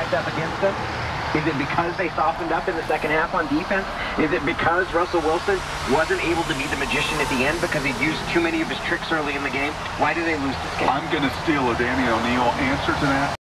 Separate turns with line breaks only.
stacked up against them? Is it because they softened up in the second half on defense? Is it because Russell Wilson wasn't able to be the magician at the end because he'd used too many of his tricks early in the game? Why do they lose this game?
I'm going to steal a Danny O'Neil answer to that.